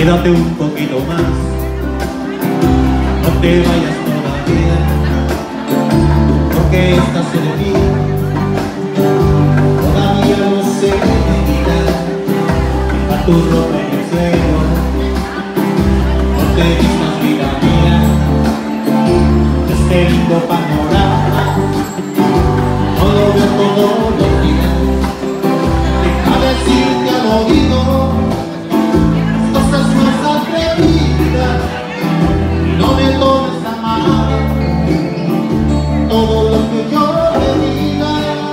Quédate un poquito más, no te vayas todavía, porque esta serenidad todavía no se me quita. Deja tu ropa en el suelo, no te vistas, vida mía, este lindo panorama no lo veo todos los días. Deja decirte al oído cosas más atrevidas y no me tomes a mal todo lo que yo te diga.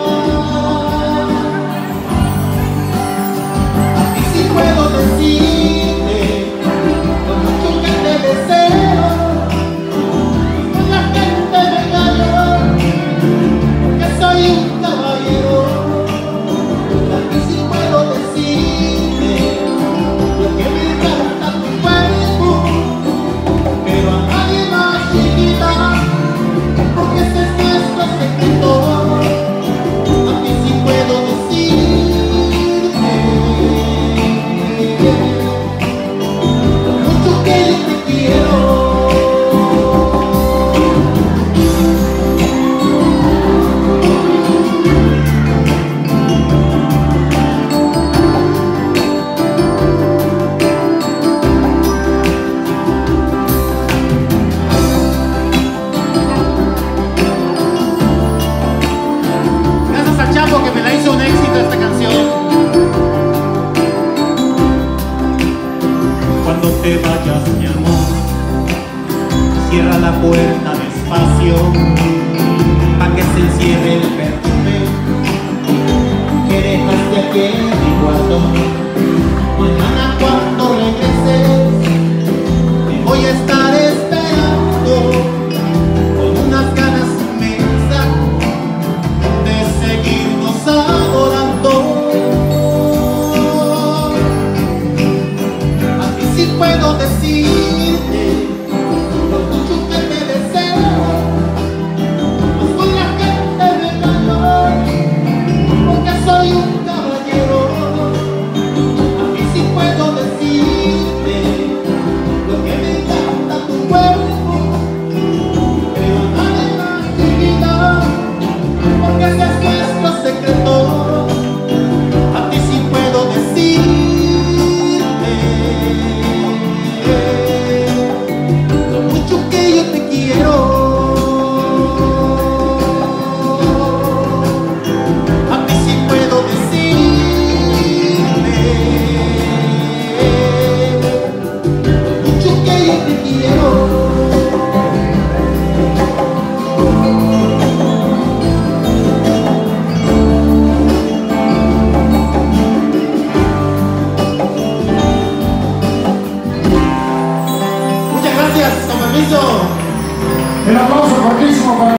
Así sí puedo decirte lo mucho que te deseo, con la gente me engaño, que soy un caballero. Así sí puedo decirte lo que me encanta tu cuerpo, pero a nadie más, chiquita, porque ese es nuestro secreto. Aquí sí puedo decirte lo mucho que yo te quiero. Gracias a Chapo que me la hizo un éxito esta canción. Cuando te vayas, mi amor, cierra la puerta despacio, pa' que se encierre el perfume que dejaste aquí en mi cuarto. Mañana cuando regreses, te voy a estar